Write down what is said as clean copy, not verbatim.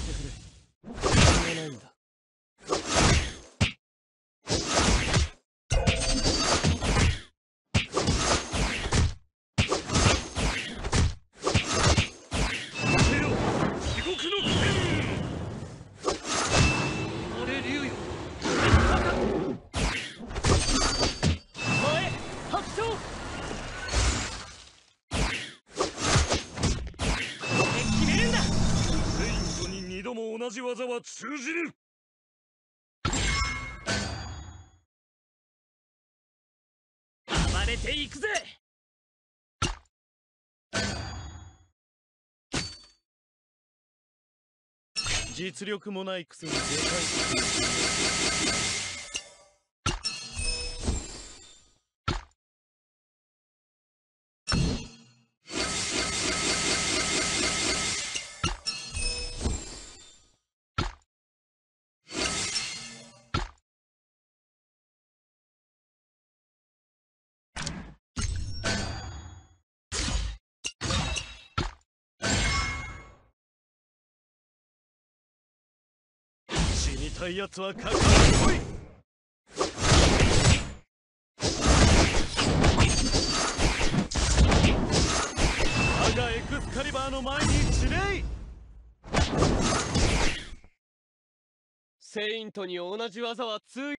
てくれ。しょうがないんだ。 同じ技は通じる。暴れていくぜ。 実力もないくせにでかい。死にたいやつはかかってこい。我がエクスカリバーの前に散れい。 セイントに同じ技は通